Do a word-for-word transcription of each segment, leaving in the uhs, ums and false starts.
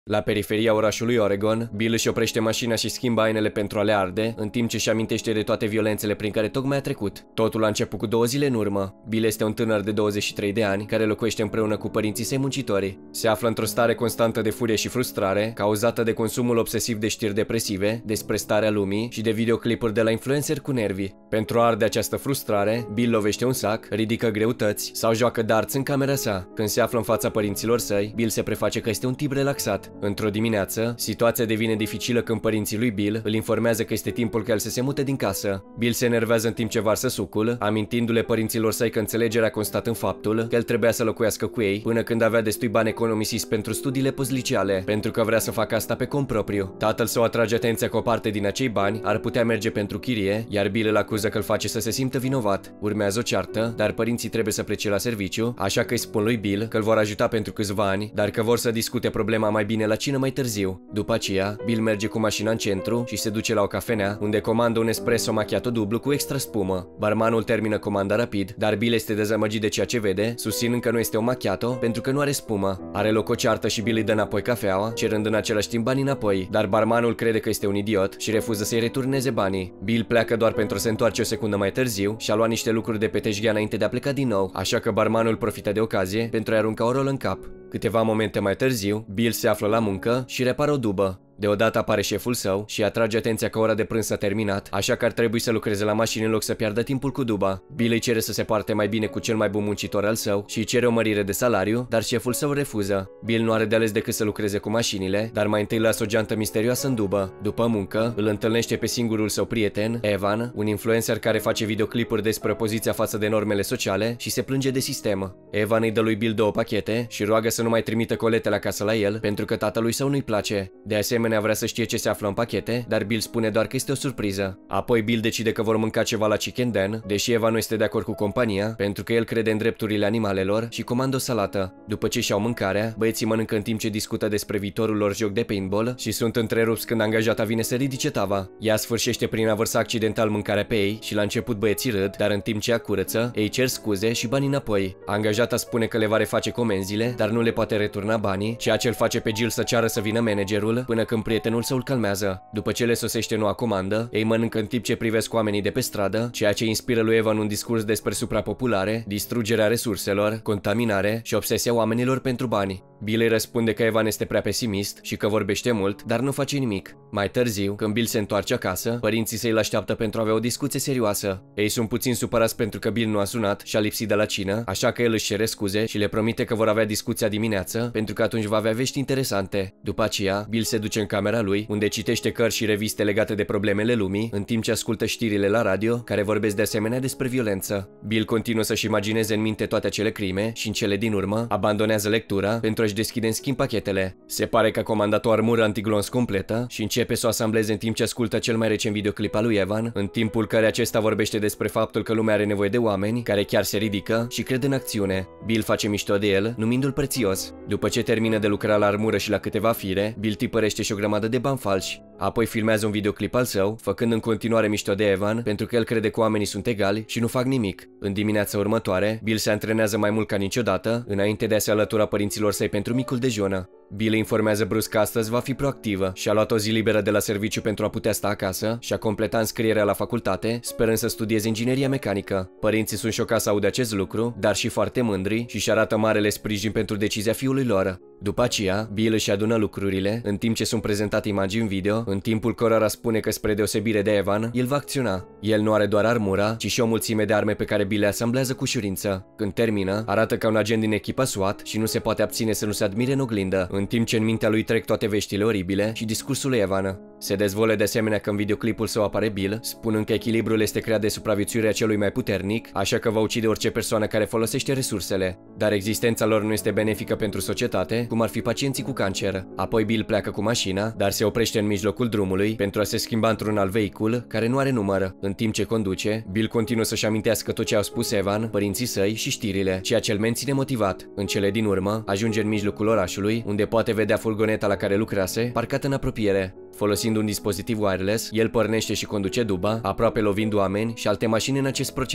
La periferia orașului Oregon, Bill își oprește mașina și schimbă ainele pentru a le arde, în timp ce își amintește de toate violențele prin care tocmai a trecut. Totul a început cu două zile în urmă. Bill este un tânăr de douăzeci și trei de ani, care locuiește împreună cu părinții săi muncitori. Se află într-o stare constantă de furie și frustrare, cauzată de consumul obsesiv de știri depresive, despre starea lumii și de videoclipuri de la influenceri cu nervi. Pentru a arde această frustrare, Bill lovește un sac, ridică greutăți sau joacă darts în camera sa. Când se află în fața părinților săi, Bill se preface că este un tip relaxat. Într-o dimineață, situația devine dificilă când părinții lui Bill îl informează că este timpul ca el să se mute din casă. Bill se enervează în timp ce varsă sucul, amintindu-le părinților săi că înțelegerea a constat în faptul că el trebuia să locuiască cu ei până când avea destui bani economisiți pentru studiile postliceale, pentru că vrea să facă asta pe cont propriu. Tatăl său atrage atenția că o parte din acei bani ar putea merge pentru chirie, iar Bill îl acuză că îl face să se simtă vinovat. Urmează o ceartă, dar părinții trebuie să plece la serviciu, așa că îi spun lui Bill că îl vor ajuta pentru câțiva ani, dar că vor să discute problema mai bine la cină mai târziu. După aceea, Bill merge cu mașina în centru și se duce la o cafenea, unde comandă un espresso macchiato dublu cu extra spumă. Barmanul termină comanda rapid, dar Bill este dezamăgit de ceea ce vede, susținând că nu este un macchiato pentru că nu are spumă. Are loc o ceartă și Bill îi dă înapoi cafeaua, cerând în același timp banii înapoi, dar barmanul crede că este un idiot și refuză să-i returneze banii. Bill pleacă doar pentru a se întoarce o secundă mai târziu și a luat niște lucruri de pe teșghea înainte de a pleca din nou, așa că barmanul profită de ocazie pentru a-i arunca o rolă în cap. Câteva momente mai târziu, Bill se află la muncă și repară o dubă. Deodată apare șeful său și atrage atenția că ora de prânz s-a terminat, așa că ar trebui să lucreze la mașină în loc să piardă timpul cu duba. Bill îi cere să se poarte mai bine cu cel mai bun muncitor al său și îi cere o mărire de salariu, dar șeful său refuză. Bill nu are de ales decât să lucreze cu mașinile, dar mai întâi lasă o geantă misterioasă în dubă. După muncă, îl întâlnește pe singurul său prieten, Evan, un influencer care face videoclipuri despre opoziția față de normele sociale și se plânge de sistem. Evan îi dă lui Bill două pachete și roagă să nu mai trimită coletele acasă la el, pentru că tatălui său nu-i place. De asemenea, vrea să știe ce se află în pachete, dar Bill spune doar că este o surpriză. Apoi Bill decide că vor mânca ceva la Chicken Den, deși Eva nu este de acord cu compania, pentru că el crede în drepturile animalelor și comandă o salată. După ce și-au mâncarea, băieții mănâncă în timp ce discută despre viitorul lor joc de paintball și sunt întrerupți când angajata vine să ridice tava. Ea sfârșește prin a vărsa accidental mâncarea pe ei și la început băieții râd, dar în timp ce ea curăță, ei cer scuze și banii înapoi. Angajata spune că le va reface comenzile, dar nu le poate returna banii, ceea ce îl face pe Jill să ceară să vină managerul, până când prietenul său îl calmează. După ce le sosește noua comandă, ei mănâncă în timp ce privesc oamenii de pe stradă, ceea ce inspiră lui Evan un discurs despre suprapopulare, distrugerea resurselor, contaminare și obsesia oamenilor pentru bani. Bill îi răspunde că Evan este prea pesimist și că vorbește mult, dar nu face nimic. Mai târziu, când Bill se întoarce acasă, părinții săi îl așteaptă pentru a avea o discuție serioasă. Ei sunt puțin supărați pentru că Bill nu a sunat și a lipsit de la cină, așa că el își cere scuze și le promite că vor avea discuția dimineață, pentru că atunci va avea vești interesante. După aceea, Bill se duce în camera lui, unde citește cărți și reviste legate de problemele lumii, în timp ce ascultă știrile la radio, care vorbesc de asemenea despre violență. Bill continuă să-și imagineze în minte toate acele crime și în cele din urmă abandonează lectura pentru a-și deschide în schimb pachetele. Se pare că a comandat o armură antiglonț completă și începe să o asambleze în timp ce ascultă cel mai recent videoclip al lui Evan, în timpul care acesta vorbește despre faptul că lumea are nevoie de oameni care chiar se ridică și cred în acțiune. Bill face mișto de el, numindu-l prețios. După ce termină de lucra la armură și la câteva fire, Bill tipărește și o grămadă de bani falși. Apoi filmează un videoclip al său, făcând în continuare mișto de Evan, pentru că el crede că oamenii sunt egali și nu fac nimic. În dimineața următoare, Bill se antrenează mai mult ca niciodată, înainte de a se alătura părinților săi pentru micul dejun. Bill informează brusc că astăzi va fi proactivă și a luat o zi liberă de la serviciu pentru a putea sta acasă și a completat înscrierea la facultate, sperând să studieze ingineria mecanică. Părinții sunt șocați să audă acest lucru, dar și foarte mândri și își arată marele sprijin pentru decizia fiului lor. După aceea, Bill își adună lucrurile, în timp ce sunt prezentate imagini video, în timpul cărora spune că, spre deosebire de Evan, el va acționa. El nu are doar armura, ci și o mulțime de arme pe care Bill le asamblează cu ușurință. Când termină, arată ca un agent din echipa SWAT și nu se poate abține să nu se admire în oglindă, în timp ce în mintea lui trec toate veștile oribile și discursul lui Evan. Se dezvoltă de asemenea că în videoclipul său apare Bill, spunând că echilibrul este creat de supraviețuirea celui mai puternic, așa că va ucide orice persoană care folosește resursele. Dar existența lor nu este benefică pentru societate, cum ar fi pacienții cu cancer. Apoi Bill pleacă cu mașina, dar se oprește în mijlocul drumului pentru a se schimba într-un alt vehicul care nu are număr. În timp ce conduce, Bill continuă să-și amintească tot ce au spus Evan, părinții săi și știrile, ceea ce îl menține motivat. În cele din urmă, ajunge în mijlocul orașului, unde poate vedea furgoneta la care lucrase, parcată în apropiere. Folosind un dispozitiv wireless, el pornește și conduce duba, aproape lovind oameni și alte mașini în acest proces.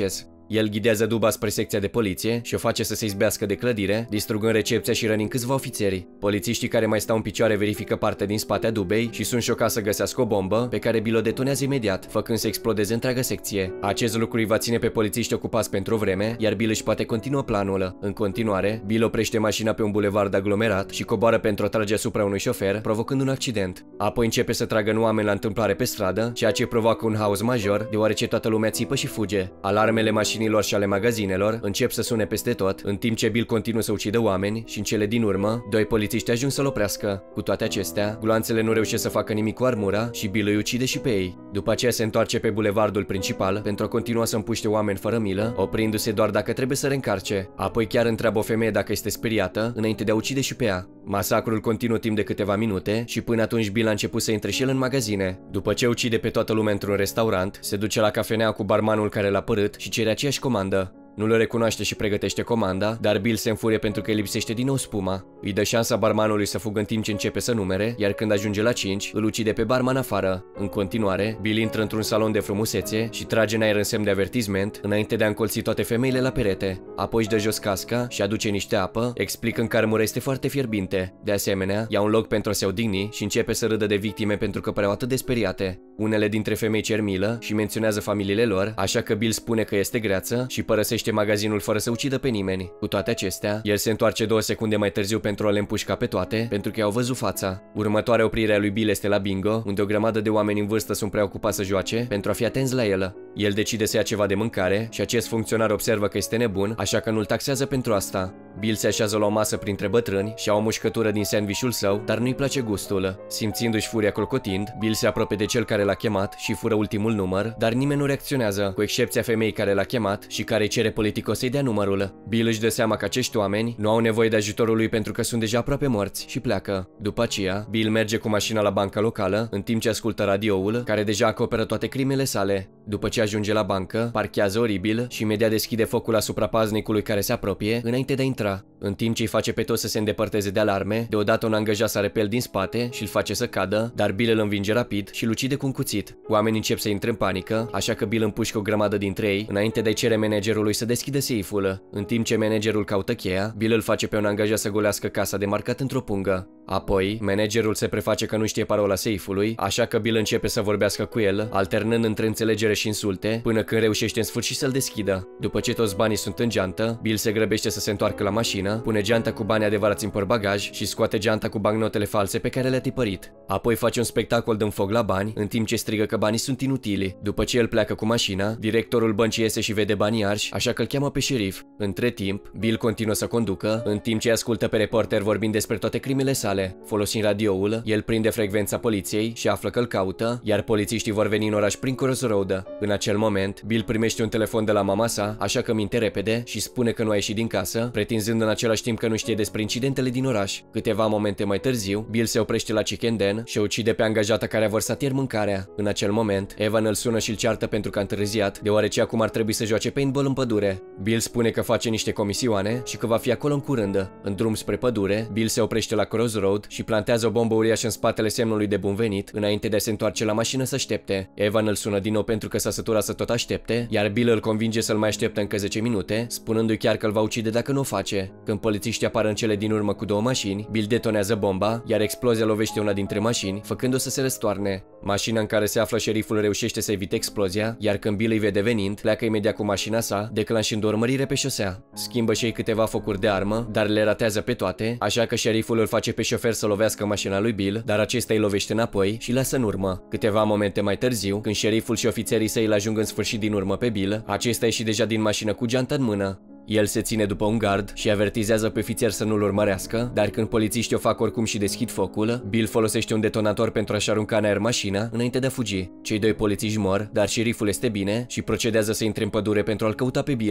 El ghidează duba spre secția de poliție și o face să se izbească de clădire, distrugând recepția și rănind câțiva ofițeri. Polițiștii care mai stau în picioare verifică partea din spate a dubei și sunt șocați să găsească o bombă, pe care Bill o detonează imediat, făcând să explodeze întreaga secție. Acest lucru îi va ține pe polițiști ocupați pentru o vreme, iar Bill își poate continua planul. În continuare, Bill oprește mașina pe un bulevard aglomerat și coboară pentru a trage asupra unui șofer, provocând un accident. Apoi începe să tragă în oameni la întâmplare pe stradă, ceea ce provoacă un haos major, deoarece toată lumea țipă și fuge. Alarmele mașinilor și ale magazinelor încep să sune peste tot, în timp ce Bill continuă să ucidă oameni și în cele din urmă, doi polițiști ajung să-l oprească. Cu toate acestea, gloanțele nu reușesc să facă nimic cu armura și Bill îi ucide și pe ei. După aceea se întoarce pe bulevardul principal pentru a continua să împuște oameni fără milă, oprindu-se doar dacă trebuie să reîncarce. Apoi chiar întreabă o femeie dacă este speriată, înainte de a ucide și pe ea. Masacrul continuă timp de câteva minute și până atunci Bill a început să intre și el în magazine. După ce ucide pe toată lumea într-un restaurant, se duce la cafenea cu barmanul care l-a părât și cere aceeași comandă. Nu le recunoaște și pregătește comanda, dar Bill se înfurie pentru că îi lipsește din nou spuma. Îi dă șansa barmanului să fugă în timp ce începe să numere, iar când ajunge la cinci, îl ucide pe barman afară. În continuare, Bill intră într-un salon de frumusețe și trage în aer în semn de avertisment, înainte de a încolți toate femeile la perete. Apoi își dă jos casca și aduce niște apă, explicând că armura este foarte fierbinte. De asemenea, ia un loc pentru a se odihni și începe să râdă de victime pentru că păreau atât de speriate. Unele dintre femei cer milă și menționează familiile lor, așa că Bill spune că este greață și părăsește magazinul fără să ucidă pe nimeni. Cu toate acestea, el se întoarce două secunde mai târziu pentru a le împușca pe toate, pentru că i-au văzut fața. Următoarea oprire a lui Bill este la bingo, unde o grămadă de oameni în vârstă sunt preocupați să joace pentru a fi atenți la el. El decide să ia ceva de mâncare și acest funcționar observă că este nebun, așa că nu-l taxează pentru asta. Bill se așează la o masă printre bătrâni și ia o mușcătură din sandvișul său, dar nu-i place gustul. Simțindu-și furia clocotind, Bill se apropie de cel care l-a chemat și fură ultimul număr, dar nimeni nu reacționează, cu excepția femeii care l-a chemat și care îi cere politicos să-i dea numărul. Bill își dă seama că acești oameni nu au nevoie de ajutorul lui pentru că sunt deja aproape morți și pleacă. După aceea, Bill merge cu mașina la banca locală, în timp ce ascultă radioul, care deja acoperă toate crimele sale. După ce ajunge la bancă, parchează oribil și imediat deschide focul asupra paznicului care se apropie, înainte de a intra. În timp ce îi face pe toți să se îndepărteze de alarme, deodată un angajat sare pe el din spate și îl face să cadă, dar Bill îl învinge rapid și îl ucide cu un cuțit. Oamenii încep să intre în panică, așa că Bill împușcă o grămadă dintre ei, înainte de a cere managerului să deschidă seiful. În timp ce managerul caută cheia, Bill îl face pe un angajat să golească casa de marcat într-o pungă. Apoi, managerul se preface că nu știe parola seifului, așa că Bill începe să vorbească cu el, alternând între înțelegere și insulte, până când reușește în sfârșit să-l deschidă. După ce toți banii sunt în geantă, Bill se grăbește să se întoarcă la mașină, pune geanta cu banii adevărați în portbagaj și scoate geanta cu bancnotele false pe care le-a tipărit. Apoi face un spectacol dând foc la bani, în timp ce strigă că banii sunt inutili. După ce el pleacă cu mașina, directorul băncii iese și vede banii arși, așa că îl cheamă pe șerif. Între timp, Bill continuă să conducă, în timp ce ascultă pe reporter vorbind despre toate crimele sale. Folosind radioul, el prinde frecvența poliției și află că îl caută, iar polițiștii vor veni în oraș prin Crossroad. În acel moment, Bill primește un telefon de la mama sa, așa că minte repede și spune că nu a ieșit din casă, pretinzând în același timp că nu știe despre incidentele din oraș. Câteva momente mai târziu, Bill se oprește la Chicken Den și o ucide pe angajata care a vărsat ieri mâncarea. În acel moment, Evan îl sună și îl ceartă pentru că a întârziat, deoarece acum ar trebui să joace paintball în pădure. Bill spune că face niște comisioane și că va fi acolo în curând. În drum spre pădure, Bill se oprește la Crossroad și plantează o bombă uriașă în spatele semnului de bun venit, înainte de a se întoarce la mașină să aștepte. Evan îl sună din nou pentru că s-a săturat să tot aștepte, iar Bill îl convinge să-l mai aștepte încă zece minute, spunându-i chiar că îl va ucide dacă nu o face. Când polițiștii apar în cele din urmă cu două mașini, Bill detonează bomba, iar explozia lovește una dintre mașini, făcându-o să se răstoarne. Mașina în care se află șeriful reușește să evite explozia, iar când Bill îi vede venind, pleacă imediat cu mașina sa, declanșând o urmărire pe șosea. Schimbă și ei câteva focuri de armă, dar le ratează pe toate, așa că șeriful îl face pe șofer să lovească mașina lui Bill, dar acesta îi lovește înapoi și lasă în urmă. Câteva momente mai târziu, când șeriful și ofițerii săi îl ajung în sfârșit din urmă pe Bill, acesta ieși deja din mașină cu geanta în mână. El se ține după un gard și avertizează pe ofițer să nu-l urmărească, dar când polițiștii o fac oricum și deschid focul, Bill folosește un detonator pentru a-și arunca în aer mașina înainte de a fugi. Cei doi polițiști mor, dar șeriful este bine și procedează să intre în pădure pentru a-l căuta pe Bill.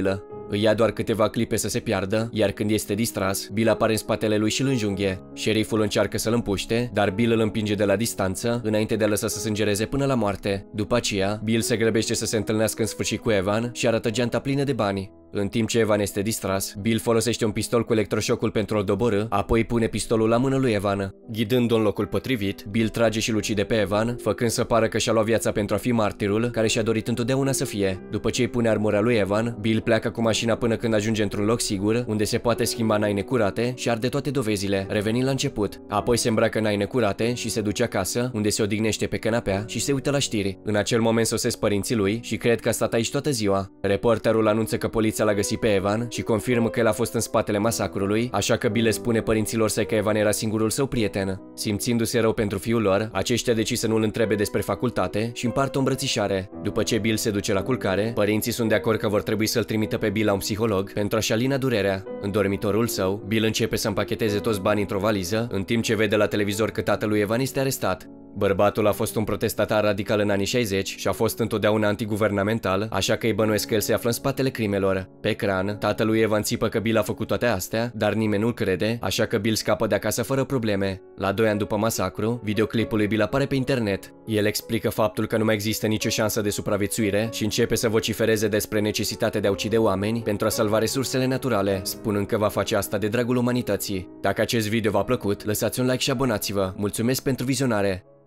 Îi ia doar câteva clipe să se piardă, iar când este distras, Bill apare în spatele lui și îl înjunghe. Șeriful încearcă să-l împuște, dar Bill îl împinge de la distanță, înainte de a lăsa să sângereze până la moarte. După aceea, Bill se grăbește să se întâlnească în sfârșit cu Evan și arată geanta plină de bani. În timp ce Evan este distras, Bill folosește un pistol cu electroșocul pentru a-l doborî, apoi pune pistolul la mână lui Evan. Ghidându-o în locul potrivit, Bill trage și-l ucide pe Evan, făcând să pară că și-a luat viața pentru a fi martirul care și-a dorit întotdeauna să fie. După ce îi pune armura lui Evan, Bill pleacă cu mașina până când ajunge într-un loc sigur, unde se poate schimba în haine curate și arde toate dovezile, revenind la început. Apoi se îmbracă în haine curate și se duce acasă, unde se odihnește pe canapea și se uită la știri. În acel moment sosesc părinții lui și cred că a stat aici toată ziua. Reporterul anunță că poliția l-a găsit pe Evan și confirmă că el a fost în spatele masacrului, așa că Bill le spune părinților săi că Evan era singurul său prieten. Simțindu-se rău pentru fiul lor, aceștia decid să nu îl întrebe despre facultate și împart o îmbrățișare. După ce Bill se duce la culcare, părinții sunt de acord că vor trebui să-l trimită pe Bill la un psiholog pentru a-și alina durerea. În dormitorul său, Bill începe să împacheteze toți banii într-o valiză, în timp ce vede la televizor că tatălui Evan este arestat. Bărbatul a fost un protestatar radical în anii șaizeci și a fost întotdeauna antiguvernamental, așa că îi bănuiesc că el se află în spatele crimelor. Pe ecran, tatălui Evan țipă că Bill a făcut toate astea, dar nimeni nu-l crede, așa că Bill scapă de acasă fără probleme. La doi ani după masacru, videoclipul lui Bill apare pe internet. El explică faptul că nu mai există nicio șansă de supraviețuire și începe să vocifereze despre necesitatea de a ucide oameni pentru a salva resursele naturale, spunând că va face asta de dragul umanității. Dacă acest video v-a plăcut, lăsați un like și abonați-vă. Mulțumesc pentru vizionare!